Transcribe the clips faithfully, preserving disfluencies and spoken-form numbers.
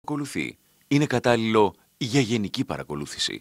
ακολουθεί είναι κατάλληλο για γενική παρακολούθηση.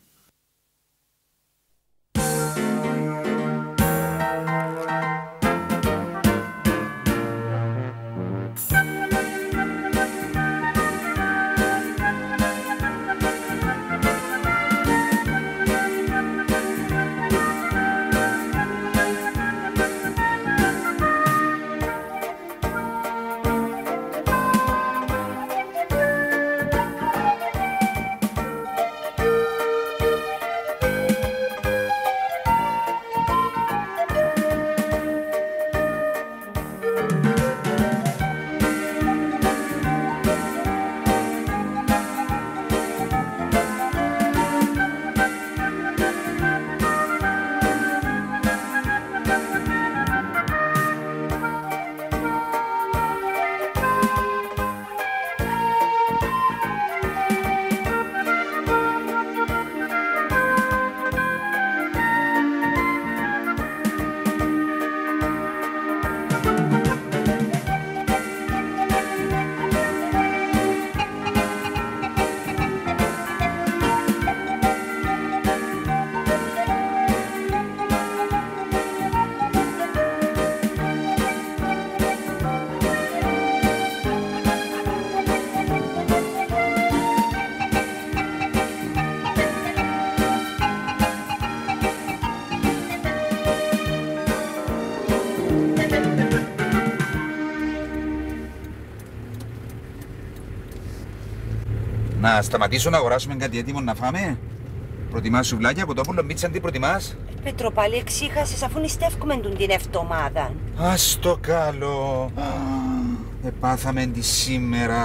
Να σταματήσω να αγοράσουμε κάτι έτοιμο να φάμε. Προτιμάς σουβλάκια, κοτόπουλο, μίτσα, τι προτιμάς? Πέτρο, πάλι εξήχασες αφού νηστεύκουμε την εβδομάδα. Ας το καλό. Επάθαμε τη σήμερα.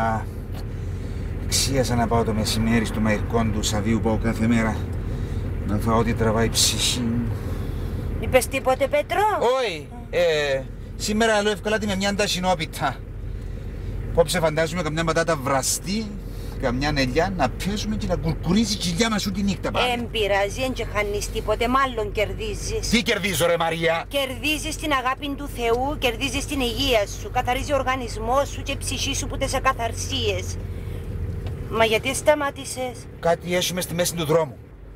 Εξίασα να πάω το μεσημέρι στο μαϊκό του Σαβίου, πάω κάθε μέρα. Να φάω ό,τι τραβάει ψυχή. Είπες τίποτε, Πέτρο? Όχι. Ε, σήμερα λέω ευκολάτη με μια ταχινόπιτα. Πόψε φαντάζομαι καμιά πατάτα βραστή, καμιά νελιά, να πέσουμε και να κουρκουρίζει η κοιλιά μας ούτε νύχτα πάλι. Εν πειράζει, εν και χάνεις τίποτε, μάλλον κερδίζεις. Τι κερδίζω ρε Μαρία? Κερδίζεις την αγάπη του Θεού, κερδίζεις την υγεία σου, καθαρίζει ο οργανισμός σου και η ψυχή σου που τες ακαθαρσίες. Μα γιατί σταμάτησες? Κάτι έσουμε στη μέση του δρόμου.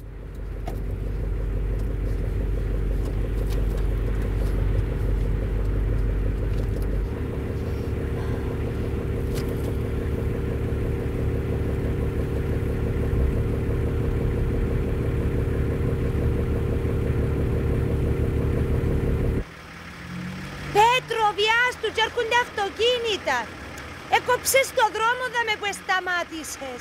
Πέτρο, βιάστου και έρχονται αυτοκίνητα. Έκοψες το δρόμο δαμε που σταμάτησες.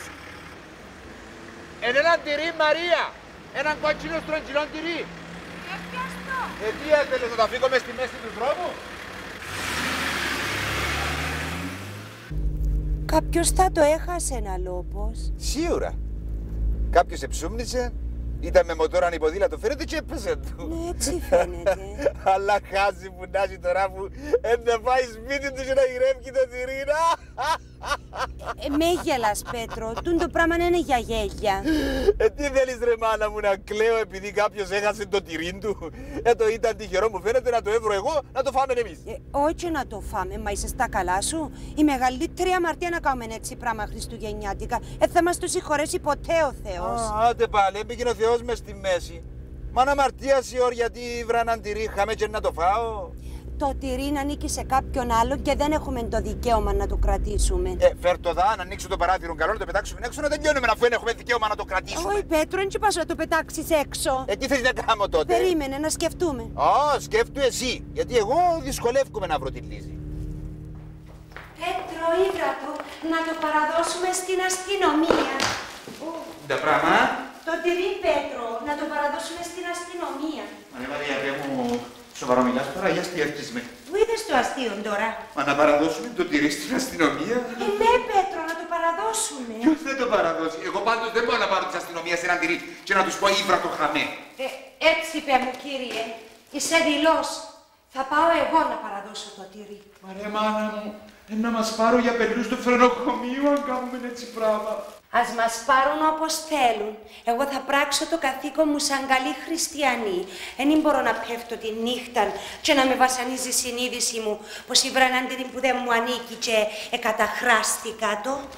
Εν έναν τυρί Μαρία, έναν κότσινο στρογγυλό τυρί. Ε, πιάστο. Ε, τι έθελες, να τα φύγω μες στη μέση του δρόμου? Κάποιος θα το έχασε ένα λόπος. Σίγουρα. Κάποιος εψούμνησε, ήταν με μοτόρα ανυποδήλατο, φαίνεται και έπεσε του. Ναι, έτσι φαίνεται. Αλλά χάζει που να έχει τώρα που δεν πάει σπίτι του και να γυρεύει το τυρί. Ε, με γελάς, Πέτρο, τούν το πράγμα είναι για γέλια. Ε, τι θέλεις ρε μάνα μου, να κλαίω επειδή κάποιος έχασε το τυρί του? Ε, το ήταν τυχερό μου φαίνεται να το έβρω εγώ, να το φάμε εμείς. Ε, όχι να το φάμε, μα είσαι στα καλά σου. Η μεγαλύτερη αμαρτία να κάνουμε έτσι πράγμα χριστουγεννιάτικα. Ε, θα μας το συγχωρέσει ποτέ ο Θεός. Α, άντε πάλι, έμπαιγε ο Θεός μες στη μέση. Μα να αμαρτίασε η ώρα γιατί βράναν τυρί, χάμε και να το φάω. Το τυρί να ανήκει σε κάποιον άλλο και δεν έχουμε το δικαίωμα να το κρατήσουμε. Ε, φέρ' το δά, να ανοίξω το παράθυρο καλό, να το πετάξουμε έξω, να τελειώνουμε αφού δεν έχουμε δικαίωμα να το κρατήσουμε. Όχι, Πέτρο, δεν πας να το πετάξεις έξω. Ε, τι θες να κάνω τότε? Περίμενε να σκεφτούμε. Α, σκέφτου εσύ, γιατί εγώ δυσκολεύομαι να βρω τη λύση. Πέτρο, είδα το, να το παραδώσουμε στην αστυνομία. Τα πράγμα. Το τυρί, Πέτρο, να το παραδώσουμε στην αστυνομία. Μα ναι, Μαρία, ρε μου, σοβαρό μιλάς τώρα, για αστιεύτης με. Πού είδες το αστείο τώρα? Μα να παραδώσουμε το τυρί στην αστυνομία. Ε, ναι, Πέτρο, να το παραδώσουμε. Ποιος δεν το παραδώσει? Εγώ πάντως δεν μπορώ να πάρω της αστυνομίας έναν τυρί και να τους πω ύβρα το χαμέ. Ε, έτσι είπε μου, κύριε. Είσαι δηλός. Θα πάω εγώ να παραδώσω το τυρί. Μα ρε μάνα μου, να μας πάρω για πελούς του φρενοκομείου αν κάνουμε έτσι πράγμα. Ας μας πάρουν όπως θέλουν. Εγώ θα πράξω το καθήκον μου σαν καλή χριστιανή. Δεν μπορώ να πέφτω τη νύχτα και να με βασανίζει η συνείδηση μου πως η βρανάντηρη που δεν μου ανήκει και εκαταχράστηκα το.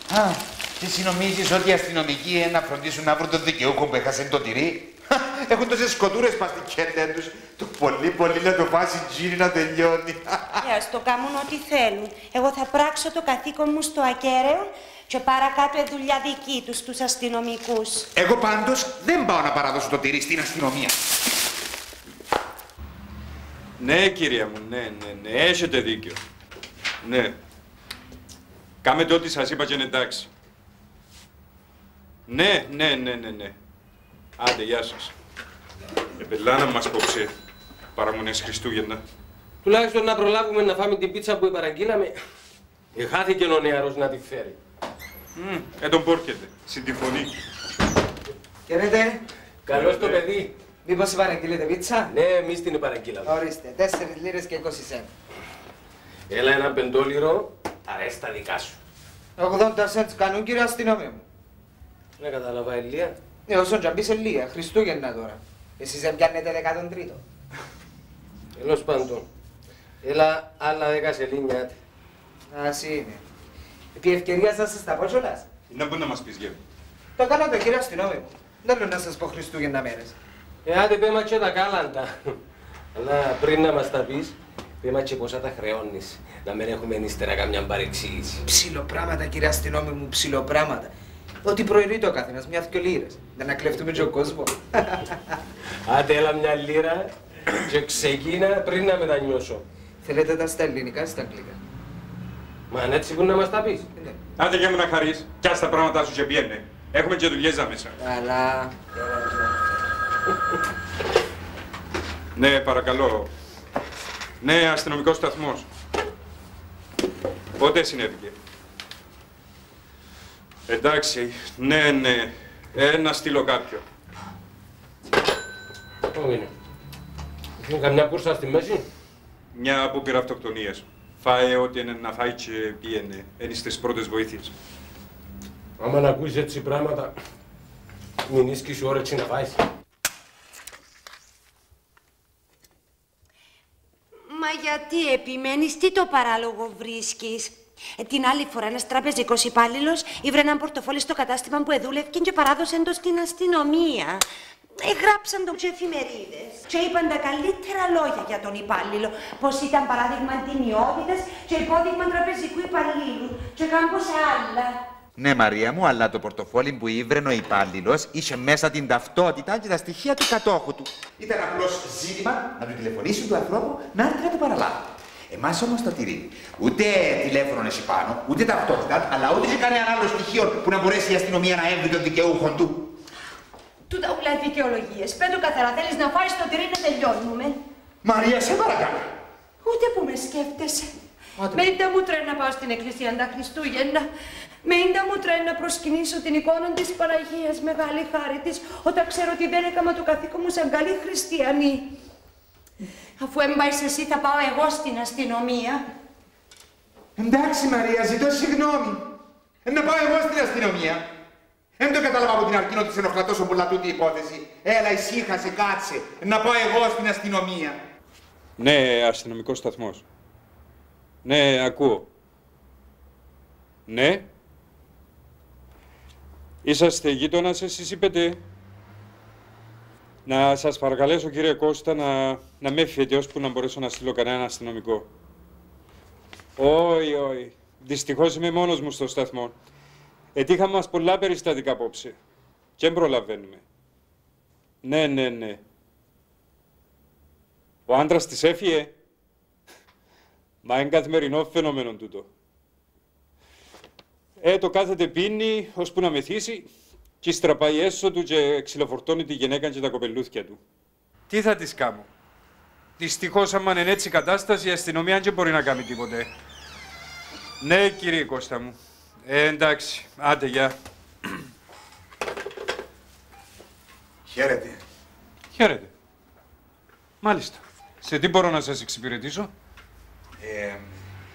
Α, και εσύ νομίζεις ότι οι αστυνομικοί να φροντίσουν να βρουν τον δικαιούχο που έχασε το τυρί. Έχουν τόσες σκοτούρες πας στην κέντα τους. Το πολύ πολύ να το πάσει τζίνι να τελειώνει. Ε, ας το κάνουν ό,τι θέλουν. Εγώ θα πράξω το καθήκον μου στο ακέραιο και παρακάτω η δουλειά δική τους, τους αστυνομικούς. Εγώ πάντως δεν πάω να παραδώσω το τυρί στην αστυνομία. Ναι, κυρία μου, ναι, ναι, ναι, έχετε δίκιο. Ναι. Κάμετε ό,τι σας είπα και είναι εντάξει. Ναι, ναι, ναι, ναι, ναι. Άντε, γεια σας. Επελά να μας κόψει παραμονές Χριστούγεννα. Τουλάχιστον να προλάβουμε να φάμε την πίτσα που παραγγείλαμε. Εχάθηκε ο νεαρός να τη φέρει. Mm, ε, τον πόρκεται. Συντυφωνεί. Χαίρετε. Καλώς το παιδί. Μήπως παραγγείλετε πίτσα? Ναι, εμείς την παραγγείλαμε. Ορίστε, τέσσερις λίρες και είκοσι σέντ. Έλα ένα πεντόλιρο, αρέσει τα δικά σου. ογδόντα σέντς κάνουν, κύριε αστυνόμιο μου. Δεν κατάλαβα, Ελία. Ε, όσον και μπει σε λία, Χριστούγεννα τώρα. Εσείς δεν πιάνετε δεκάτον τρίτο. Τέλος πάντων. Έλα άλλα δέκα σελίνια. Ας είναι. Επί ευκαιρία σας στα πω κιόλας. Να μπορεί να μας πεις, Γεύη. Το κάνατε, κύριε αστυνόμιο μου. Δεν λέω να σας πω Χριστούγεννα μέρες. Ε, άντε πέμα και τα κάλαντα. Αλλά πριν να μας τα πεις, πέμα και πόσα τα χρεώνεις. Να μην έχουμε ύστερα καμιά παρεξήγηση. Ψιλοπράματα, κύριε αστυνόμιο μου, ψιλοπράματα. Ό,τι προαιρείται ο καθένας, μια δυο λίρες. Δεν να κλεφτούμε και ο κόσμο. Άντε έλα μια λίρα και ξεκίνα πριν να μετανιώσω. Θέλετε τα στα ελληνικά ή στα αγγλικά? Μα αν έτσι που να μας τα πεις. Ναι. Άντε για μου να χαρείς. Κι ας τα πράγματά σου και πιένε. Έχουμε και δουλειές μέσα. Αλλά... Ναι, παρακαλώ. Ναι, αστυνομικός σταθμός. Πότε συνέβηκε? Εντάξει, ναι, ναι. Ε, να στείλω κάποιο. Πού είναι? Έχει καμιά κούρσα στη μέση? Μια απόπειρα αυτοκτονίας. Φάε ό,τι είναι να φάει και πήγαινε. Είναι στις πρώτες βοήθειες. Άμα να ακούεις έτσι πράγματα, μην ίσκεις όρεξη να φάεις. Μα γιατί επιμένεις, τι το παράλογο βρίσκεις? Ε, την άλλη φορά ένας τραπεζικός υπάλληλος ήβρε έναν πορτοφόλι στο κατάστημα που εδούλευκε και παράδωσε το στην αστυνομία. Ε, γράψαν το και εφημερίδες και είπαν τα καλύτερα λόγια για τον υπάλληλο. Πως ήταν παράδειγμα τιμιότητας και υπόδειγμα τραπεζικού υπαλλήλου και κάμποσα άλλα. Ναι, Μαρία μου, αλλά το πορτοφόλι που ήβρε ο υπάλληλος είχε μέσα την ταυτότητα και τα στοιχεία του κατόχου του. Ήταν απλώς ζήτημα να του τηλεφωνήσουν του ανθρώπου να έρθει να το παραλάβει. Εμάς όμως το τυρί. Ούτε τηλέφωνο εσύ πάνω, ούτε ταυτότητα, αλλά ούτε και κανένα άλλο στοιχείο που να μπορέσει η αστυνομία να έμβει τον δικαιούχο του. Τούτα ούλα δικαιολογίες. Πέτω καθαρά, θέλεις να φάεις το τυρί να τελειώνουμε. Μαρία, σε παρακαλώ. Ούτε που με σκέφτεσαι. Με ίντα μου τρένα να πάω στην εκκλησία τα Χριστούγεννα. Με ίντα μου τρένα να προσκυνήσω την εικόνα της Παναγίας, μεγάλη χάρη της, όταν ξέρω ότι δεν έκαμα το καθήκον μου σαν καλή χριστιανή. Αφού έμπαεις εσύ θα πάω εγώ στην αστυνομία. Εντάξει, Μαρία, ζητώ συγγνώμη. Ε, να πάω εγώ στην αστυνομία. Δεν το κατάλαβα από την αρχή ότι σε ενοχλά τόσο πολλά τούτη η υπόθεση. Έλα, ησύχασε, κάτσε. Να πάω εγώ στην αστυνομία. Ναι, αστυνομικός σταθμός. Ναι, ακούω. Ναι. Είσαστε γείτονας εσείς είπετε? Να σας παρακαλέσω κύριε Κώστα να, να με έφυγετε ώσπου να μπορέσω να στείλω κανέναν αστυνομικό. Όχι, όχι. Δυστυχώς είμαι μόνος μου στο σταθμό. Ετύχαμε μας πολλά περιστατικά απόψε. Και δεν προλαβαίνουμε. Ναι, ναι, ναι. Ο άντρας της έφυγε. Μα είναι καθημερινό φαινόμενο τούτο. Ε, το κάθεται πίνει, ώσπου να μεθύσει, και ύστερα πάει έσω του και ξυλοφορτώνει τη γυναίκα και τα κοπελούθια του. Τι θα της κάνω? Δυστυχώς, άμα είναι έτσι η κατάσταση, η αστυνομία δεν μπορεί να κάνει τίποτε. Ναι, κύριε Κώστα μου. Ε, εντάξει. Άντε, γεια. Χαίρετε. Χαίρετε. Μάλιστα. Σε τι μπορώ να σας εξυπηρετήσω? Ε, ε,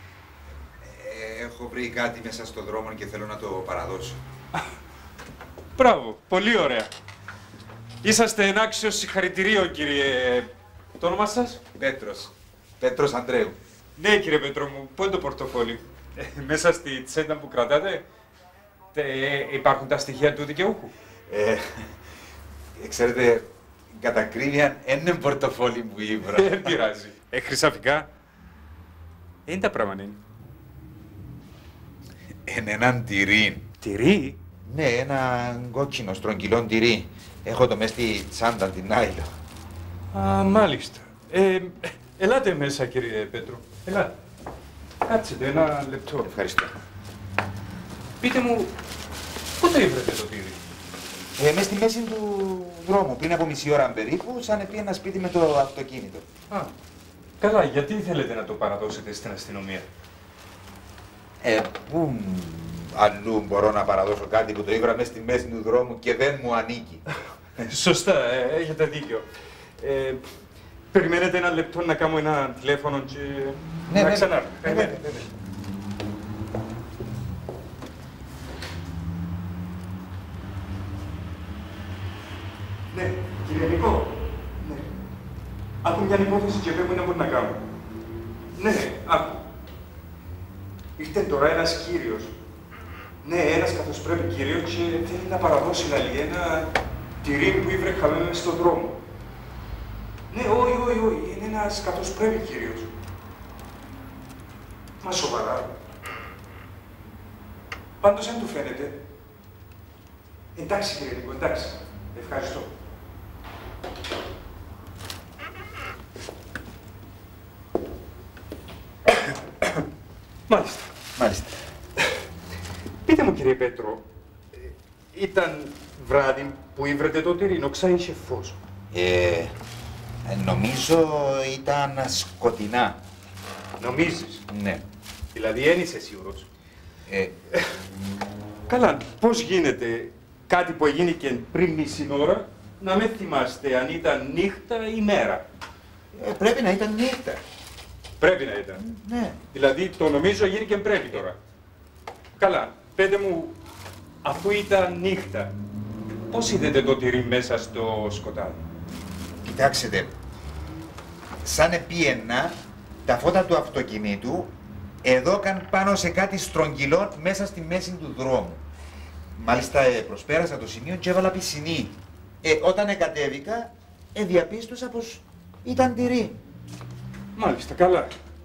έχω βρει κάτι μέσα στο δρόμο και θέλω να το παραδώσω. Μπράβο. Πολύ ωραία. Είσαστε εν άξιο συγχαρητηρίων, κύριε... Το όνομα σας? Πέτρος. Πέτρος Ανδρέου. Ναι, κύριε Πέτρο μου. Πού είναι το πορτοφόλι? Ε, μέσα στη τσέντα που κρατάτε? Ε, υπάρχουν τα στοιχεία του δικαιούχου. Ε, ξέρετε, κατά ακρίβεια, είναι πορτοφόλι που ήβρα. Δεν πειράζει. Ε, χρυσαφικά. Είναι τα πράγματα είναι. Είναι έναν τυρί. Τυρί. Ναι, ένα κόκκινο στρογγυλό τυρί. Έχω το μες στη τσάντα την Άιλο. Α, μάλιστα. Ε, ελάτε μέσα, κύριε Πέτρο. Ελάτε. Κάτσετε ένα λεπτό. Ευχαριστώ. Πείτε μου, πότε ήβρετε το τυρί? Ε, μες στη μέση του δρόμου, πριν από μισή ώρα περίπου, σαν επί ένα σπίτι με το αυτοκίνητο. Α, καλά. Γιατί θέλετε να το παραδώσετε στην αστυνομία? Ε, πού αλλού μπορώ να παραδώσω κάτι που το ήβρα μες στη μέση του δρόμου και δεν μου ανήκει. Σωστά, ε, έχετε δίκιο. Ε, περιμένετε ένα λεπτό να κάνω ένα τηλέφωνο και Ναι, να ναι, ξανάρθω. ναι, ναι, ναι, ναι. Ναι, κύριε Νικό. Ναι. Άκου μια υπόθεση και πρέπει να μπορεί να κάνω. Ναι, άκου. Ήρθε τώρα ένας κύριος. Ναι, ένας καθώς πρέπει κύριος και θέλει να παραδώσει δηλαδή ένα τυρί που ήβρε χαμένο μες στον δρόμο. Ναι, όχι, όχι, όχι, είναι ένας καθώς πρέπει κύριος. Μα σοβαρά. Πάντως αν του φαίνεται. Εντάξει κύριε Νικό, εντάξει. Ευχαριστώ. Μάλιστα. Μάλιστα. Πείτε μου κύριε Πέτρο, ε, ήταν βράδυ που ήβρετε το τυρί, οξά είχε φως. Ε, νομίζω ήταν σκοτεινά. Νομίζεις? Ναι. Δηλαδή δεν είσαι σίγουρος. Ε, Καλά, πώς γίνεται κάτι που έγινε και πριν μισή ώρα να με θυμάστε αν ήταν νύχτα ή μέρα? ε, πρέπει να ήταν νύχτα. Πρέπει να ήταν. Ναι. Δηλαδή το νομίζω γίνει και πρέπει τώρα. Καλά, πέτε μου, αφού ήταν νύχτα, πώς είδατε το τυρί μέσα στο σκοτάδι? Κοιτάξτε, σαν επίαινα, τα φώτα του αυτοκινήτου εδώκαν πάνω σε κάτι στρογγυλό μέσα στη μέση του δρόμου. Μάλιστα ε, προσπέρασα το σημείο και έβαλα πισινή. Ε, όταν εκατέβηκα, ε, διαπίστωσα πως ήταν τυρί. Μάλιστα, καλά.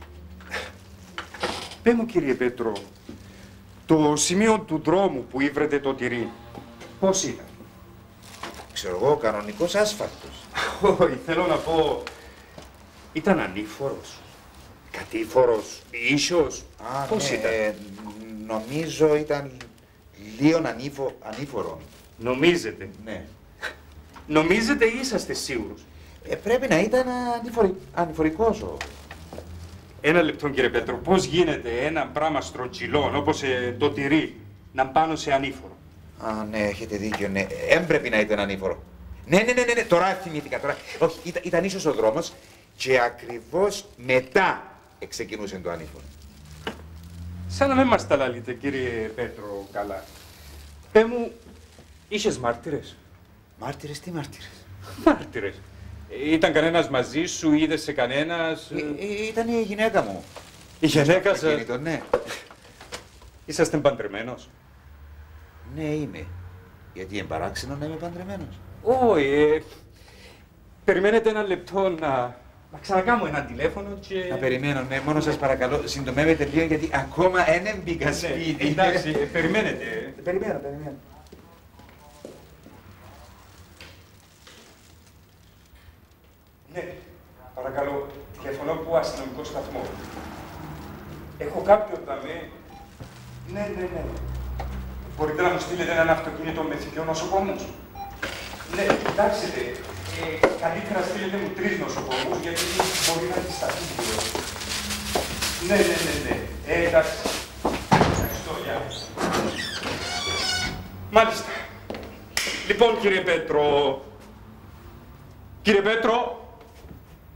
Πέ μου κύριε Πέτρο, το σημείο του δρόμου που ήβρετε το τυρί, πώς ήταν? Ξέρω εγώ, κανονικός άσφαλτος. Όχι, θέλω να πω, ήταν ανήφορος, κατήφορος, ίσως, Α, πώς ναι, ήταν? ε, νομίζω ήταν λίγο ανήφο, ανήφορο. Νομίζετε, Ναι. νομίζετε ή είσαστε σίγουρος? Ε, πρέπει να ήταν ανηφορι... ανηφορικός ο... Ένα λεπτό κύριε Πέτρο, πώς γίνεται ένα πράγμα στρογγυλό όπως ε, το τυρί να πάνω σε ανήφορο? Α, ναι, έχετε δίκιο, ναι. Δεν πρέπει να ήταν ανήφορο. Ναι, ναι, ναι, ναι, ναι. Τώρα θυμήθηκα, τώρα. Όχι, ήταν, ήταν ίσως ο δρόμος και ακριβώς μετά ξεκινούσε το ανήφορο. Σαν να μην μας τα λαλείτε κύριε Πέτρο καλά. Πέ μου, είχες μάρτυρες? Μάρτυρες, τι μάρτυρες? Μάρτυρες. Ήταν κανένας μαζί σου, είδες σε κανένας? Ε, ε, ήταν η γυναίκα μου. Η γυναίκα Στο σας? αυτοκίνητο, ναι. Είσαστε παντρεμένος? Ναι, είμαι. Γιατί είναι παράξενο να είμαι παντρεμένος? Όχι, ε, περιμένετε ένα λεπτό να, να ξανακάμω ένα τηλέφωνο και... Να περιμένω, ναι, μόνο σας παρακαλώ, συντομεύετε λίγο γιατί ακόμα δεν μπήκα σπίτι. Ναι, εντάξει, ε, περιμένετε. Περιμένω, περιμένω. Ναι, παρακαλώ, τηλεφωνώ από αστυνομικό σταθμό. Έχω κάποιον δαμέ. Ναι, ναι, ναι. Μπορείτε να μου στείλετε έναν αυτοκίνητο με δύο νοσοκόμους? Ναι, κοιτάξτε, ε, καλύτερα στείλετε μου τρεις νοσοκόμους, γιατί μπορεί να αντισταθεί λίγο. Ναι, ναι, ναι, ναι. Ε, εντάξει. Ευχαριστώ, γεια. Μάλιστα. Λοιπόν, κύριε Πέτρο... Κύριε Πέτρο...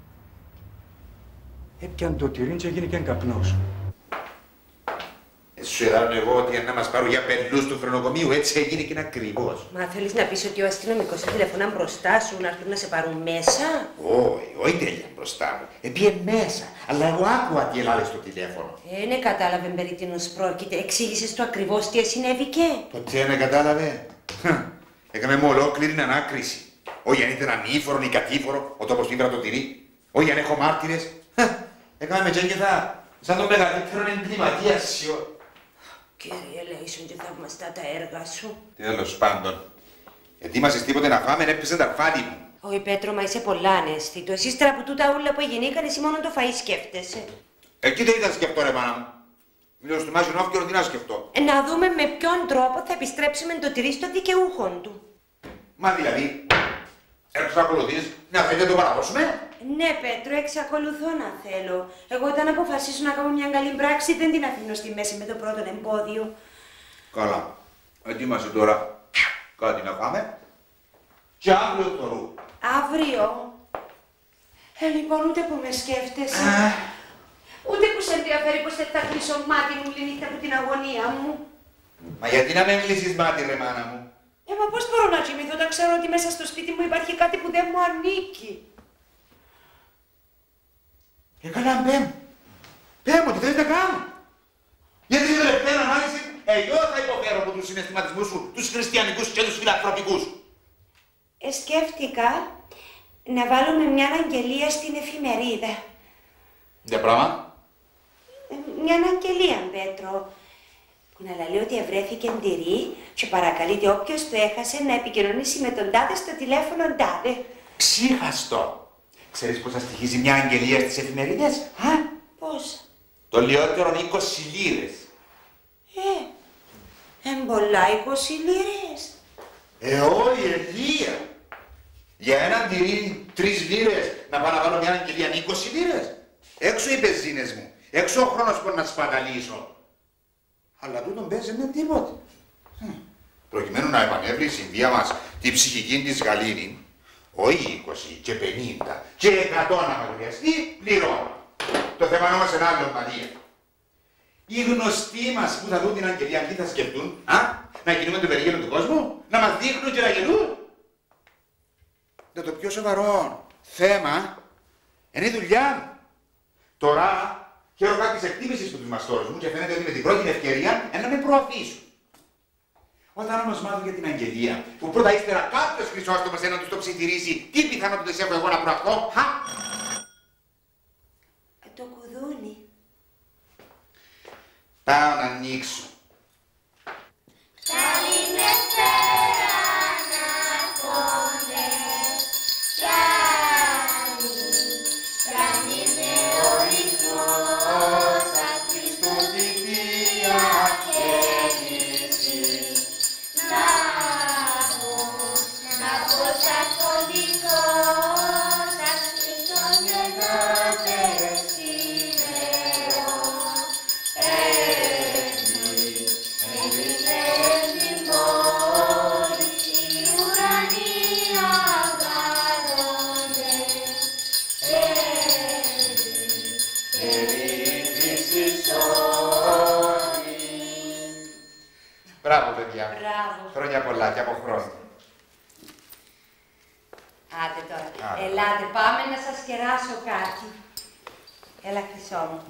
Έπιαν το τυρί και έγινε και καπνός. Σου έδωνα εγώ ότι να μας πάρουν για πελούς του φρενοκομείου, έτσι έγινε και είναι ακριβώς. Μα θέλεις να πεις ότι ο αστυνομικός θα τηλεφωνά μπροστά σου να έρθουν να σε πάρουν μέσα? Όχι, όχι τέλεια μπροστά μου. Επίε μέσα, αλλά εγώ άκουα τι έλαβε στο τηλέφωνο. Ε, ναι, κατάλαβε περί τίνος πρόκειται. Εξήγησες του ακριβώς τι συνέβηκε? Ποτέ δεν κατάλαβε. Έκαμε μου ολόκληρη ανάκριση. Όχι αν ήταν ανήφορο ή κατήφορο, ο τόπος πίβρα το τυρί. Όχι αν έχω μάρτυρες. Έκαμε με τζέγγεθα σαν τον μεγαλύτερο εγκληματία σιω. Κύριε Λέισον, και θαυμαστά τα έργα σου. Τέλος πάντων. Ετοίμασες τίποτε να φάμε, έπαιζε τα αρφάτη μου. Όχι, Πέτρο, μα είσαι πολλά αναίσθητο. Εσύ ύστερα από τούτα ούλα που γεννήκαν, εσύ μόνο το φαΐ σκέφτεσαι. Εκεί δεν ήταν σκεφτό, ρε μάνα μου. Μιλώ στο Μάζιο Νόφκερο, τι να σκεφτώ. Ε, να δούμε με ποιον τρόπο θα επιστρέψουμε το τυρί στο δικαιούχον του. Μα δηλαδή, εξακολουθείς να θέλετε να το παραδώσουμε. Ναι, Πέτρο, εξακολουθώ να θέλω. Εγώ όταν αποφασίσω να κάνω μια καλή πράξη, δεν την αφήνω στη μέση με το πρώτο εμπόδιο. Καλά. Ετοίμασε τώρα κάτι να φάμε. Και αύριο το ρου. Αύριο. Ε, λοιπόν, ούτε που με σκέφτεσαι. Α. Ούτε που σε ενδιαφέρει πως θα κλείσω μάτι μου τη νύχτα από την αγωνία μου. Μα γιατί να με κλείσεις μάτι, ρε μάνα μου. Ε, μα πώς μπορώ να κοιμηθώ όταν ξέρω ότι μέσα στο σπίτι μου υπάρχει κάτι που δεν μου ανήκει. Ε, καλά, μπε μου. Μπε μου, τι θέλεις να κάνω. Γιατί στην τελευταία ανάλυση, εγώ θα υποφέρω από τους συναισθηματισμούς σου, τους χριστιανικούς και τους φιλανθρωπικούς. Ε, σκέφτηκα να βάλουμε μια αγγελία στην εφημερίδα. Για πράγμα. Ε, μια αγγελία, Πέτρο, που να λέει ότι ευρέθηκε τυρί και παρακαλείται όποιος το έχασε να επικοινωνήσει με τον τάδε στο τηλέφωνο τάδε. Ξύχαστο. Ξέρεις πόσα στοιχίζει μια αγγελία στις εφημερίδες, α? Πώς? Το λιότερο είκοσι λίρες. Ε, εμπολά είκοσι λίρες. Ε, όχι, Ελία. Για έναν τυρί τρεις λίρες να πάω να βάλω μια αγγελία είκοσι λίρες. Έξω οι πεζίνες μου. Έξω ο χρόνος που να σπαταλήσω. Αλλά τούτον παίζει με τίποτε. Προκειμένου να επανέβρει η συνδία μας τη ψυχική της γαλήνη, όχι είκοσι και πενήντα και εκατό να μας χρειαστεί, πληρώνω. Το θέμα όμως είναι άλλο, Μαρία. Οι γνωστοί μας που θα δουν την αγγελία, τι θα σκεφτούν, α, να κινούμε το περίγελο του κόσμου, να μας δείχνουν και να γελούν. Για το πιο σοβαρό θέμα είναι η δουλειά μου. Τώρα χαίρω κάποιες εκτίμησης του τους μαστόρους μου και φαίνεται ότι με την πρώτη ευκαιρία είναι να με προωθήσουν. Όταν όμως μάθω για την αγγελία, που πρώτα ύστερα κάποιος χρυσόστομος να τους το ψιθυρίσει, τι πιθανότητες έχω εγώ να προαχθώ, χα! Το κουδούνι. Πάω να ανοίξω. Καληνύχτα αναρχόντες, πιάνει, πιάνει με ορισμός, Χριστοδικία γέννηση. Να πω, να πω σας κοντικός, σας Χριστουγεννιάτες ημερών. Μπράβο, παιδιά. Μπράβο. Χρόνια πολλά και από χρόνο. Άντε τώρα. Άντε. Ελάτε, πάμε να σας κεράσω κάτι. Έλα, χρυσό μου.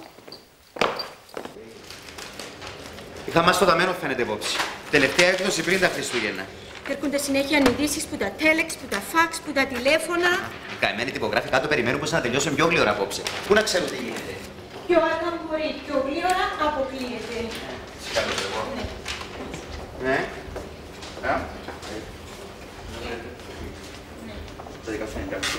Είχα μας στοταμένο φαίνεται υπόψη. Τελευταία έκδοση πριν τα Χριστούγεννα. Έρχονται συνέχεια ειδήσεις που τα τέλεξ, που τα φάξ, που τα τηλέφωνα. Οι καημένοι τυπογράφοι κάτω περιμένουν πως να τελειώσουν πιο γλύωρα απόψε. Πού να ξέρουν τι γίνεται. Πιο αργά μπορεί, πιο γλύωρα αποκλείεται. Συγχαρώ εγώ. Ναι. Α, Τα δικά σου είναι κάτι.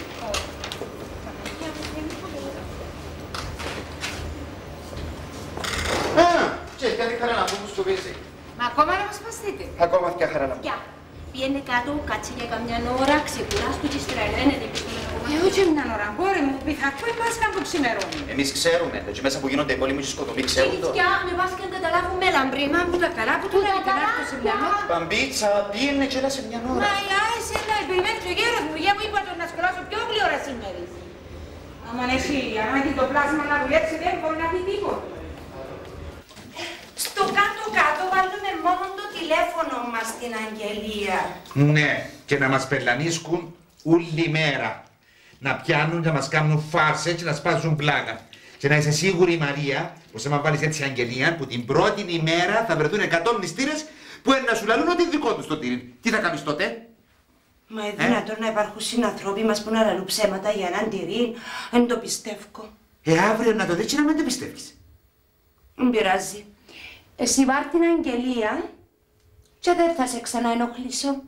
Α, ξέρεις κάτι χαρά να πω που στο πέσει. Μα ακόμα να μας παστείτε. Ακόμα πια χαρά να πω. Γεια. Πιένε κάτω, κάτσε για καμιά ώρα, ξεκουράστου και στρελαίνεται και στο μετακομμάτι. Εγώ και μια ώρα, μπορεί μου πει, θα ακούει πάσκαν που ξημερώνει. Εμείς ξέρουμε, το εκεί μέσα που γίνονται οι πόλεμοι και σκοτωμοί ξέρουν το. Κυριτιά, με πάσκαν καταλάβουμε λαμπρίμα που τα καλά που του λέει την άρθρο σε μια ώρα. Παμπίτσα, πήγαινε και έλα σε μια ώρα. Μα για εσένα, περιμένεις ο γέρος μου, για μου είπα τον να σκολάσω πιο γλυόρα σήμερα. Άμα εσύ, ανάγκη το πλάσμα να δουλέψει, δεν μπορεί να πει τίποτα. Στο κάτω κάτω βάλουμε μόνο το τηλέφωνο μας στην αγγελία. Ναι, και να μας πελανίσκουν όλη μέρα. Να πιάνουν, να μας κάνουν φάρσες και να σπάζουν πλάκα. Και να είσαι σίγουρη, Μαρία, πως άμα βάλεις έτσι αγγελία, που την πρώτη ημέρα θα βρεθούν εκατό μνηστήρες που είναι να σου λαλούν ότι δικό τους το τύρι. Τι θα κάνεις τότε? Μα είναι δυνατόν να υπάρχουν συνανθρώποι μας που να λαλούν ψέματα για έναν τυρί, αν το πιστεύω. Ε, αύριο να το δεις και να μην το πιστεύεις. Μην πειράζει. Εσύ βάρ' την αγγελία και δεν θα σε ξαναενοχλήσω.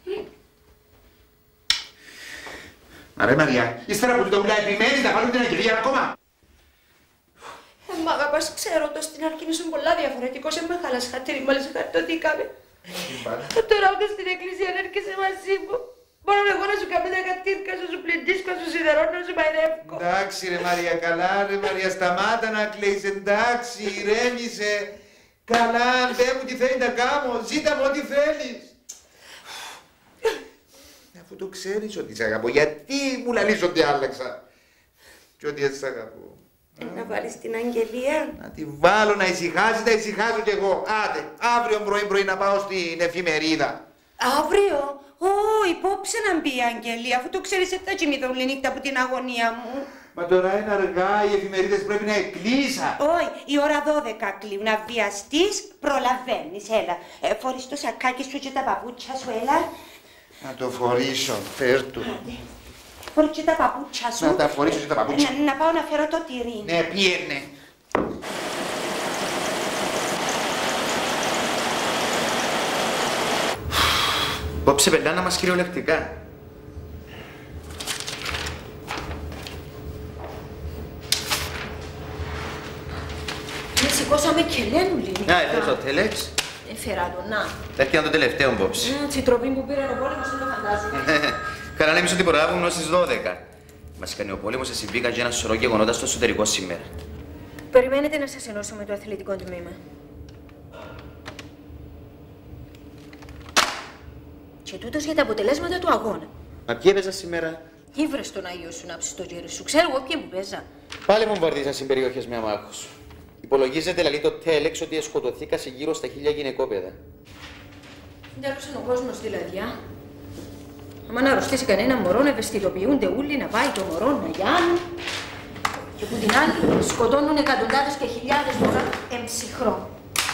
Μα ρε Μαρία, ύστερα που το ουλά επιμένει να βάλουν την αγγελία ακόμα. Ε, μα αγαπάς, ξέρω το στην αρχή ήσουν πολλά διαφορετικός, ε, με χάλασε χατήρι, μόλις χαρτοδίκαμε. Τώρα ούτε στην εκκλησία να έρχεσαι μαζί μου. Μπορώ εγώ να σου κάνω τα κατήρκα, να σου πλυντίσκω, να σου σιδερώνω, να σου μαϊρεύκω. Εντάξει ρε Μαρία, καλά ρε Μαρία, σταμάτα να κλαίεις, εντάξει, ηρέμησε. Καλά, δεν μου τι θέλει να κάνω, ζήτα μου ό,τι θέλεις. Αφού το ξέρεις ότι σε αγαπώ, γιατί μου λαλείς ότι άλλαξα και ότι έτσι σ' αγαπώ. Ε, να βάλεις την αγγελία. Να τη βάλω να ησυχάσει, να ησυχάσω κι εγώ. Άντε, αύριο πρωί πρωί να πάω στην εφημερίδα. Αύριο, ω, υπόψε να μπει η αγγελία, αφού το ξέρεις ότι θα κοιμηθώ όλη νύχτα από την αγωνία μου. Μα τώρα είναι αργά, οι εφημερίδες πρέπει να εκκλείσαν. Όχι, η ώρα δώδεκα κλείνουν. Να βιαστείς, προλαβαίνεις, έλα. Ε, φορείς το σακάκι σου και τα παπούτσια σου, έλα. Να το φορήσω, φέρ' του. Φορείς και τα παπούτσια σου. Να τα φορήσω και τα παπούτσια. Να, να πάω να φέρω το τυρί. Ναι, πιένε. Πόψε πελάνα μας κυριολεκτικά. Με σηκώσαμε και λένε λίνη. Α, εδώ το τέλεξ. Έφερα το, να. Θα έρθει το τελευταίο μπόψη. Τσι τροπή που πήραν ο πόλεμος, δεν το φαντάζομαι. Καλά να ότι προλάβουν ως τις δώδεκα. Μας κάνει ο πόλεμος, συμβήκαν και ένα σωρό γεγονότα στο εσωτερικό σήμερα. Περιμένετε να σας ενώσω με το αθλητικό τμήμα. Και τούτος για τα αποτελέσματα του αγώνα. Μα ποιοι έπαιζα σήμερα? Ήβρες τον Άγιο σου να ψεις το γέρο σου. Ξέρω εγώ ποιοι που παίζα. Πάλι βομβαρδίσαν στις περιοχές με αμάχους. Υπολογίζεται, λέει το τέλεξ, ότι σκοτωθήκα σε γύρω στα χίλια γυναικόπαιδα. Τέλος ο κόσμος δηλαδή, α. Άμα να αρρωστήσει κανένα μωρό, να ευαισθητοποιούνται όλοι, να πάει το μωρό, να γιάνουν. Και που την άλλη σκοτώνουν εκατοντάδες και χιλιάδες μωρά εμψυχρό.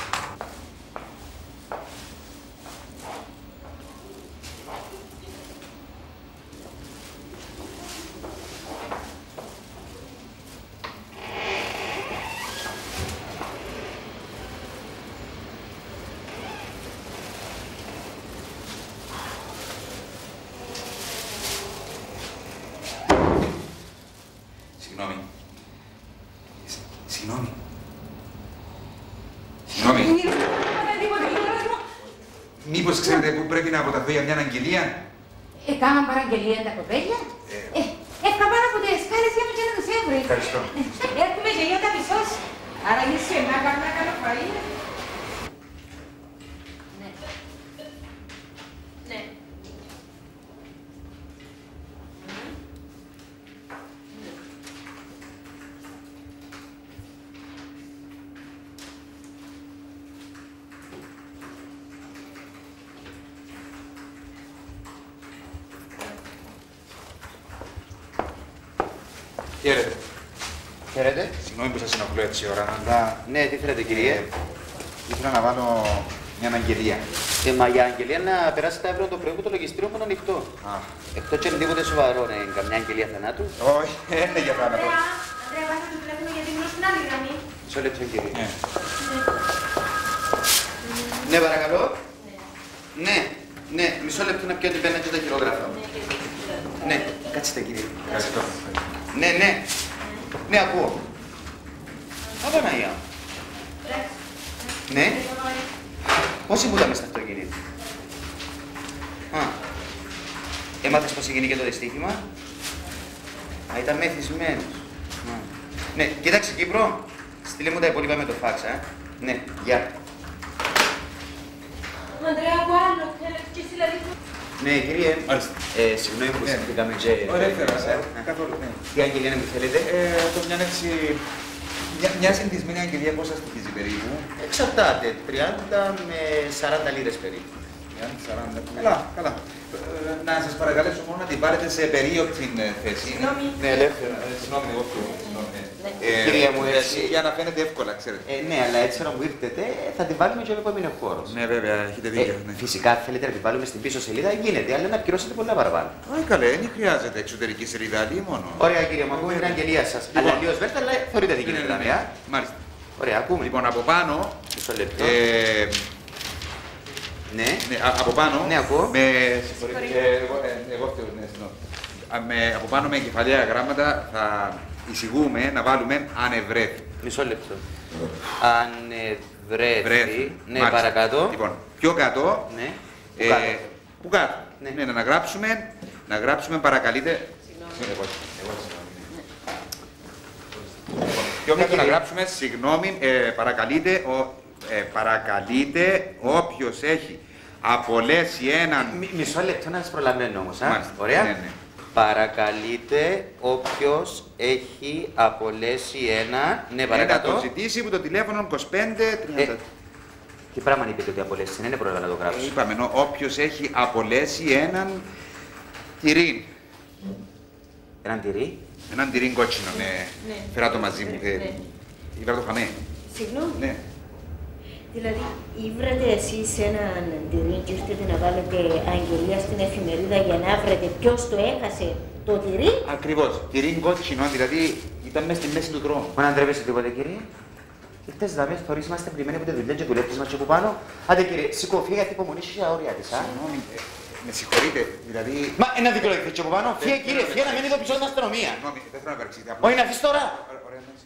Συγγνώμη. Συγγνώμη. Συγγνώμη. Μήπως ξέρετε που πρέπει να αποταθώ για μια αγγελία? Έκαναν παραγγελία τα κοπέλια. Ε, έφκα πάνω από τις σκάλες για να τους έβρει. Ευχαριστώ. Έρχομαι και για τα πισός. Άρα είσαι να κάνω να κάνω φαΐ. Ναι. Ναι. Χαίρετε. Χαίρετε. Συγγνώμη που σας ενοχλώ έτσι ώρα, αλλά Ναι, τι θέλετε, κύριε? ε, ήθελα να βάλω μια αγγελία. Ε, μα για αγγελία να περάσετε αύριο το πρωί που το λογιστήριο μου είναι ανοιχτό. Α, Εκτός και είναι τίποτε σοβαρό, ναι, καμιά αγγελία θανάτου. όχι, δεν είναι για θάνατο. Ανδρέα, Ανδρέα, βάζω το τηλέφωνο γιατί ήμουν στην άλλη γραμμή. Μισό λεπτό, κύριε. Ναι. Ναι, παρακαλώ. Ναι, ναι, μισό λεπτό να πιω την πένα και τα χειρόγραφα. Ναι, κάτσετε, κύριε. Ευχαριστώ. Ναι, ναι. Ναι, ακούω. Α, Παναγία. Ναι. Πόσοι που ήταν στο αυτοκίνητο? Α. Έμαθες πώς έγινε και το δυστύχημα? Α, ήταν μεθυσμένος. Α. Ναι, κοίταξε Κύπρο. Στείλε μου τα υπόλοιπα με το φάξ, α. Ναι, γεια. Ανδρέα, από άλλο, και εσύ δηλαδή. Ναι, κύριε. Μάλιστα. Ε, συγγνώμη που συνθήκαμε και... Ωραία, έφερα. Καθόλου, ναι. Τι αγγελία να μου θέλετε? Ε, το μια έτσι Μια, μια συνηθισμένη αγγελία πόσα στοιχίζει περίπου? Εξαρτάται, τριάντα με σαράντα λίρες περίπου. τριάντα σαράντα. Καλά, καλά. Ε, να σας παρακαλέσω μόνο να την πάρετε σε περίοπτη θέση. Συγγνώμη. Ναι, ελεύθερα. Ε, Συγγνώμη, εγώ πιο. Συγγνώμη. Ε, Κυρία μου, έτσι. Για να φαίνεται εύκολα, ξέρετε. Ε, ναι, αλλά έτσι όταν μου ήρθετε θα την βάλουμε και όπου έμεινε ο χώρος. Ναι, βέβαια, έχετε δίκιο. Ε, ναι. Φυσικά, θέλετε να την βάλουμε στην πίσω σελίδα, γίνεται, αλλά να πληρώσετε πολλά παραπάνω. Όχι καλέ, δεν χρειάζεται εξωτερική σελίδα, αλλή μόνο. Ωραία, κύριε μου, ακούμε την αγγελία σας. Λοιπόν. Αλλά λίγο σβέρτα, αλλά θεωρείτε τι γίνεται. Ναι, ναι, ναι. Μάλιστα. Ωραία, ακούμε. Λοιπόν, από πάνω. Μισό λεπτό. Ε, Ναι. ναι, α- από πάνω. Ναι, ακούω. Με. Συγχωρείτε. Ε, εγώ, ε, εγώ φταίω, ναι, συγγνώμη. Α, με- Από πάνω με κεφαλαία γράμματα θα εισηγούμε να βάλουμε ανευρέθη. Μισό λεπτό. Ανευρέθη. Βρέθη. Ναι, Μάλιστα. παρακάτω. Λοιπόν, πιο κάτω. Ναι. ε, Πού κάτω. Πού κάτω. Ναι. Ναι, να γράψουμε, να γράψουμε παρακαλείτε. Εγώ, εγώ, Λοιπόν, πιο Ναι, κάτω να κύριε. γράψουμε, συγγνώμη, ε, παρακαλείτε, ο, ε, παρακαλείτε όποιος έχει απολέσει έναν. Μι- Μισό λεπτό να σας προλαβαίνω όμως, α. Μάλιστα. Ωραία. Ναι, ναι. Παρακαλείτε όποιος έχει απολέσει ένα. Ναι, Να παρακάτω. το ζητήσει που το τηλέφωνο είκοσι πέντε τριάντα. Ε, Τι πράγμα είπετε ότι απολέσει, δεν είναι πρόλαβα να το γράψω. Ε, είπαμε, νο, όποιος έχει απολέσει έναν τυρί. Έναν τυρί. Έναν τυρί κότσινο, ναι. Ναι. Φέρα το μαζί μου. Ναι, Ε, ναι. Ήβρα το χαμέ. Συγγνώμη. Ναι. Δηλαδή, ήβρατε εσείς έναν τυρί και ήρθετε να βάλετε αγγελία στην εφημερίδα για να βρείτε ποιος το έχασε το τυρί. Ακριβώς. Τυρί κότσινο, δηλαδή ήταν μέσα στη μέση του δρόμου. Μα να ντρέπεσαι τίποτε, κύριε. Ήρθες δαμές, θωρείς, είμαστε πλημμένοι από τη δουλειά και δουλεύεις μας και από πάνω. Άντε, κύριε, σηκώ, φύγε γιατί υπομονή έχει τα όρια της, α. Συγγνώμη, ε, με συγχωρείτε, δηλαδή. Μα ένα δικαιολογηθεί και από πάνω. Φύγε, κύριε, φύγε να μην ειδοποιήσω την αστυνομία. Συγγνώμη, δεν θέλω να παρεξηγείτε. απλώς- Όχι, να αφήσεις τώρα. Ωραία, ωραία, εντάξει.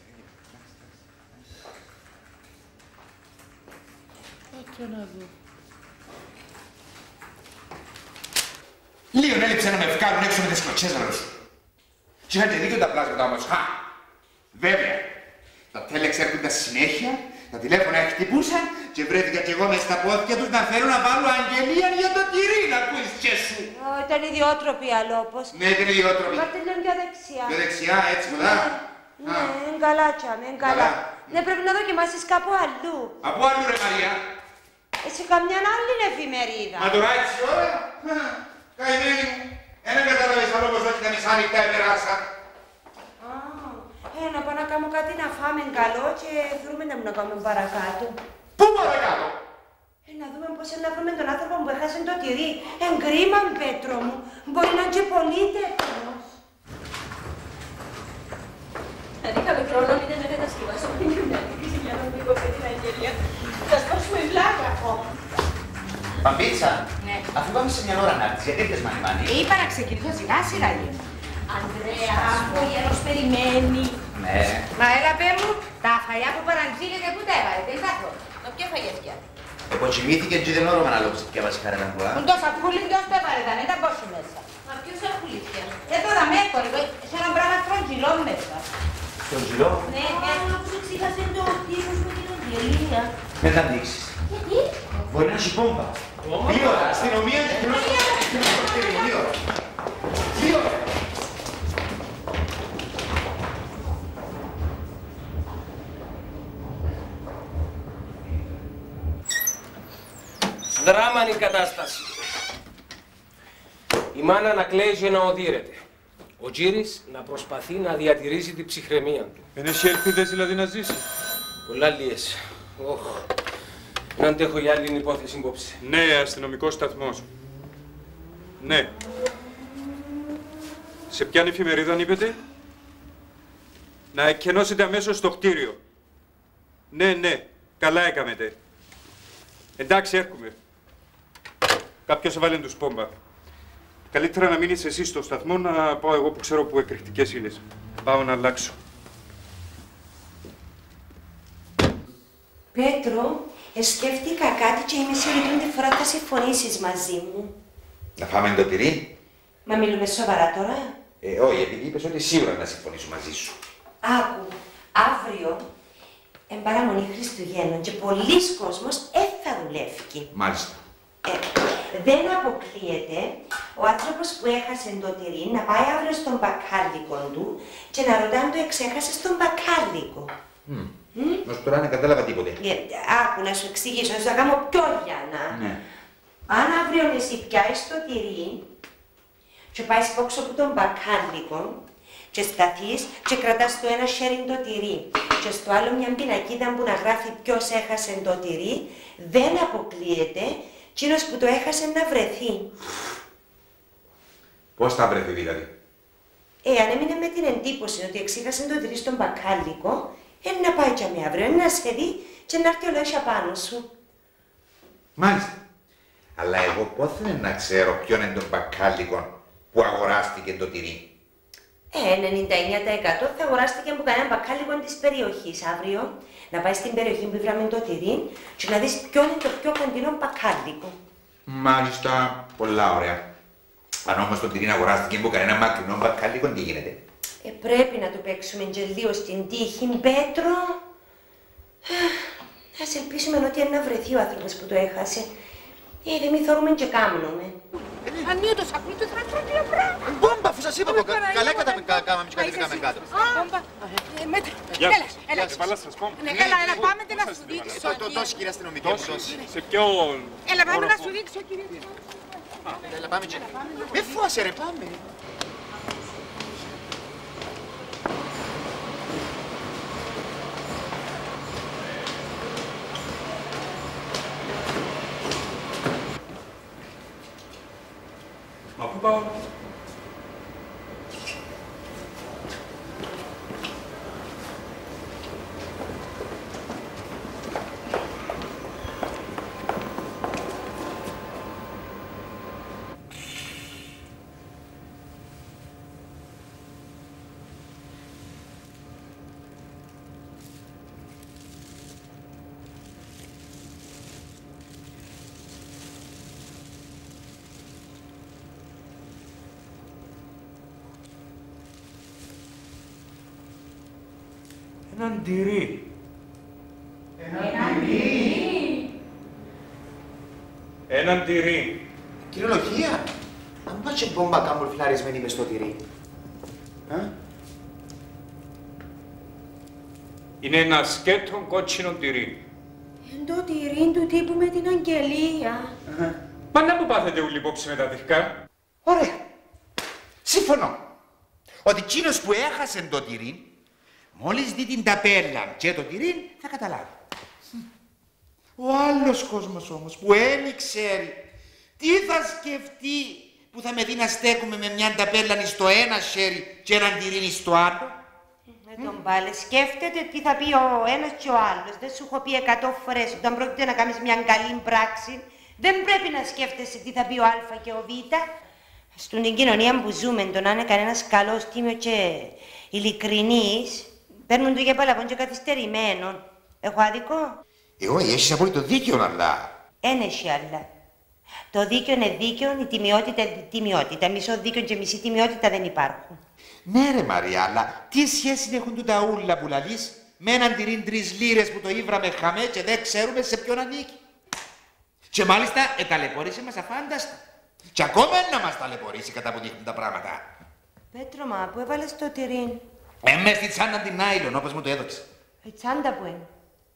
Λίγο έλειψε να με βγάλουν έξω με τις κλωτσές σου. Και είχατε δίκιο τα πλάσματα όμως. Χα! Βέβαια, τα τέλεξ έρχονταν συνέχεια, τα τηλέφωνα χτυπούσαν και βρέθηκα κι εγώ μες στα πόδια τους να θέλω να βάλω αγγελία για το τυρί, να ακούεις και σου. Ω, ήταν ιδιότροπη αλόπος. Ναι, ήταν ιδιότροπη. Πάρτε λίγο πιο δεξιά. Πιο δεξιά, έτσι κοντά. Ναι, είναι καλά, τσάμε, είναι καλά. Καλά. Ναι, πρέπει να δοκιμάσεις κάπου αλλού. Από αλλού ρε Μαρία. Εσύ καμιά άλλη εφημερίδα. Μα τώρα έτσι ώρα. Χα, καημένη μου. Ένα κατάλαβες άλλο πως όχι τα μισάνυχτα επεράσα. Α, ε, να πάω να κάνω κάτι να φάμε καλό και βρούμε να μην κάνουμε παρακάτω. Πού παρακάτω. Ε, να δούμε πώς να βρούμε τον άνθρωπο που έχασε το τυρί. Ε, κρίμα, Πέτρο μου. Μπορεί να είναι και πολύ τέχνος. Αν είχαμε χρόνο, ήταν να κατασκευάσω την κοινωνική για να μην κοπεί την αγγελία. Θα σπάσουμε βλάκα. Παμπίτσα. Ναι. Αφού πάμε σε μια ώρα να έρθεις, γιατί ήρθες μάνι μάνι. Είπα να ξεκινήσω σιγά σιγά λίγο. Ανδρέα, ο ιερός περιμένει. Ναι. Μα έλα πέ μου, τα φαγιά που παραγγείλετε που τα έβαλετε, δεν καθόλου. Το ποια φαγιάτια. Εποχημήθηκε και δεν όρομα να λόγω και έβασε χαρά να κουά. Τον το σακούλι ποιος το έβαλε, δεν ήταν πόσο μέσα. Μα ποιος ακουλήθεια. Εδώ θα με έκορε, σε έναν πράγμα στρογγυλό μέσα. Στον ζηλό. Ναι, ναι, που σου ξέχασε το τύπος με την αγγελία. Δεν θα ανοίξεις. Γιατί? Μπορεί να σου πόμπα. Δύο ώρα, αστυνομία και κοινωνικό. Δύο ώρα. Δύο ώρα. Δράμανη κατάσταση. Η μάνα να κλαίει και να οδύρεται. Ο Τζίρης να προσπαθεί να διατηρήσει την ψυχραιμία του. Δεν έχει ελπίδες δηλαδή να ζήσει. Πολλά λίες. Οχ. Να αντέχω για άλλη υπόθεση υπόψη. Ναι, αστυνομικός σταθμός. Ναι. Σε ποια εφημερίδα αν είπετε? Να εκκενώσετε αμέσως το κτίριο. Ναι, ναι. Καλά έκαμετε. Εντάξει, έρχομαι. Κάποιος έβαλε τους πόμπα. Καλύτερα να μείνεις εσύ στο σταθμό, να πάω εγώ που ξέρω που εκρηκτικές ύλες. Πάω να αλλάξω. Πέτρο, ε, σκέφτηκα κάτι και είμαι σίγουρη ότι φορά θα συμφωνήσεις μαζί μου. Να φάμε το τυρί. Μα μιλούμε σοβαρά τώρα. Ε, όχι, επειδή είπες ότι σίγουρα να συμφωνήσω μαζί σου. Άκου, αύριο εν παραμονή Χριστουγέννων και πολλοί κόσμος ε, θα δουλεύει. Μάλιστα. Ε, δεν αποκλείεται ο άνθρωπος που έχασε το τυρί να πάει αύριο στον μπακάλικο του και να ρωτά αν το εξέχασε στον μπακάλικο. Ως τώρα δεν κατάλαβα τίποτε. Άκου να σου εξηγήσω, να σου κάνω πιο Γιάννα. Ναι. Αν αύριο εσύ πιάσεις το τυρί και πάεις πόξω από τον μπακάλικο και σταθείς και κρατάς το ένα χέρι το τυρί και στο άλλο μια πινακίδα που να γράφει ποιος έχασε το τυρί, δεν αποκλείεται εκείνος που το έχασε να βρεθεί. Πώς θα βρεθεί δηλαδή? Ε, αν έμεινε με την εντύπωση ότι εξήχασε το τυρί στον μπακάλικο, είναι να πάει και με αύριο, είναι να σε δει και να έρθει ο λόγος απάνω σου. Μάλιστα. Αλλά εγώ πώς θέλω να ξέρω ποιον είναι τον μπακάλικο που αγοράστηκε το τυρί? Ε, ενενήντα εννέα τοις εκατό θα αγοράστηκε από κανένα μπακάλικο της περιοχής αύριο. Να πάει στην περιοχή που βράμε το τυρί και να δεις ποιο είναι το πιο κοντινό μπακάλικο. Μάλιστα. Πολλά ωραία. Αν όμως το τυρί αγοράστηκε από κανένα μακρινό μπακάλικο, τι γίνεται? Ε, πρέπει να το παίξουμε και λίγο στην τύχη, Πέτρο. Ας ελπίσουμε ότι είναι να βρεθεί ο άνθρωπος που το έχασε. Ε, δεν μη θωρούμε και κάμνουμε. Ανίο το σακούλι του θα τρώει δύο πράγματα. Μπόμπα, αφού σας είπα, καλά κάναμε και κατεβήκαμε κάτω. Μπόμπα. Μέτρο. Γεια Έλα, σας. έλα. Έβαλα σας πω. Ναι, έλα, έλα, πάμε να σου δείξω. Τόση κυρία αστυνομική, τόση. Σε ποιο... Έλα, πάμε να σου δείξω, κύριε. Έλα, πάμε και... Μη φόασε ρε, πάμε. Μα πού πάω? Έναν τυρί. Έναν τυρί. Έναν τυρί. Κυριολογία. Αν πας και μπόμπα καμουφλαρισμένη μες στο τυρί. Είναι ένα σκέτο κότσινο τυρί. Εν το τυρί του τύπου με την αγγελία. Μα να μου πάθετε ούλοι υπόψη με τα δυσκά. Ωραία. Σύμφωνο. Ότι εκείνος που έχασε το τυρί, μόλις δει την ταπέλα και το τυρί, θα καταλάβει. Ο άλλος κόσμος όμως που δεν ξέρει, τι θα σκεφτεί που θα με δει να στέκουμε με μια ταπέλα στο ένα χέρι και έναν τυρί στο άλλο? Με τον πάλι σκέφτεται τι θα πει ο ένας και ο άλλος. Δεν σου έχω πει εκατό φορές όταν πρόκειται να κάνεις μια καλή πράξη, δεν πρέπει να σκέφτεσαι τι θα πει ο Α και ο Β. Στην κοινωνία που ζούμε, το να είναι κανένας καλός, τίμιο και ειλικρινής, παίρνουν το για παλαβόν και καθυστερημένο. Έχω άδικο? Ε, όχι, έχεις απόλυτο δίκιο, αλλά... Εν έχει άλλα. Το δίκαιο είναι δίκαιο, η τιμιότητα είναι τιμιότητα. Μισό δίκαιο και μισή τιμιότητα δεν υπάρχουν. Ναι ρε Μαρία, αλλά τι σχέση έχουν τούτα ούλα που λαλείς με έναν τυρί τρεις λίρες που το ήβραμε χαμέ και δεν ξέρουμε σε ποιον ανήκει. Και μάλιστα εταλαιπωρήσε μας αφάνταστα. Και ακόμα να μας ταλαιπωρήσει κατά που δείχνουν τα πράγματα. Πέτρο, μα πού έβαλες το τυρί? Ε, μες στη τσάντα την άιλον, όπως μου το έδωξε. Η τσάντα που είναι?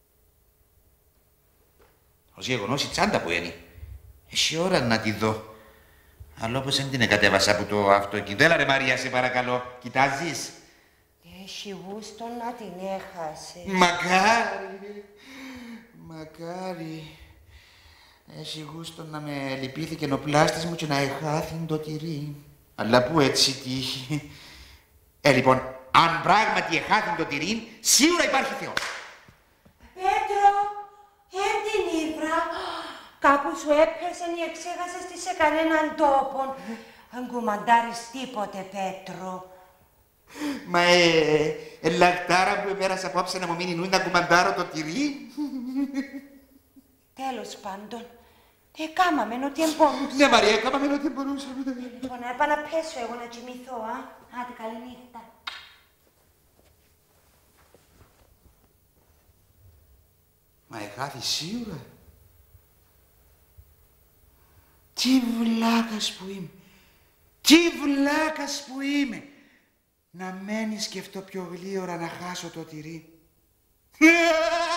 Ως γεγονός η τσάντα που είναι. Έχει ώρα να τη δω. Αλλά όπως δεν την κατέβασα από το αυτοκίνητο. Έλα ρε Μαρία, σε παρακαλώ. Κοιτάζεις? Έχει γούστο να την έχασε. Μακάρι. Μακάρι. Έχει γούστο να με λυπήθηκε ο πλάστης μου και να εχάθει το τυρί. Αλλά πού έτσι τύχει. Ε, λοιπόν, αν πράγματι εχάθει το τυρί, σίγουρα υπάρχει Θεός. Πέτρο, εν την ήβρα. Κάπου σου έπιασε ή εξέχασες τι σε κανέναν τόπο. Αν κουμαντάρεις τίποτε, Πέτρο. Μα ε, ε, λαχτάρα που πέρασα απόψε να μου μείνει νου να κουμαντάρω το τυρί. Τέλος πάντων, ε, κάμαμε ό,τι εμπόρουσα. Ναι, Μαρία, κάμαμε ό,τι εμπορούσαμε. Λοιπόν, να πάω να πέσω εγώ να κοιμηθώ, α. Άντε, καλή νύχτα. Μα εχάθη σίγουρα. Τι βλάκας που είμαι. Τι βλάκας που είμαι. Να μένει σκεφτώ πιο γλύωρα να χάσω το τυρί. Ναι.